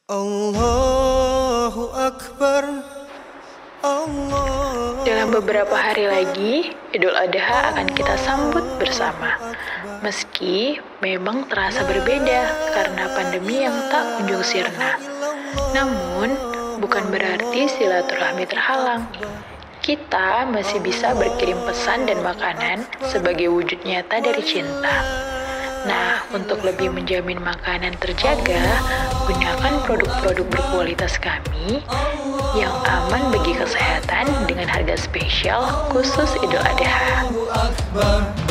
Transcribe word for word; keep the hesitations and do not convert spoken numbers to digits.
Allahu Akbar. Allah. Dalam beberapa hari lagi, Idul Adha akan kita sambut bersama. Meski memang terasa berbeda karena pandemi yang tak kunjung sirna. Namun, bukan berarti silaturahmi terhalang. Kita masih bisa berkirim pesan dan makanan sebagai wujud nyata dari cinta. Nah, untuk lebih menjamin makanan terjaga, gunakan produk-produk berkualitas kami yang aman bagi kesehatan dengan harga spesial khusus Idul Adha.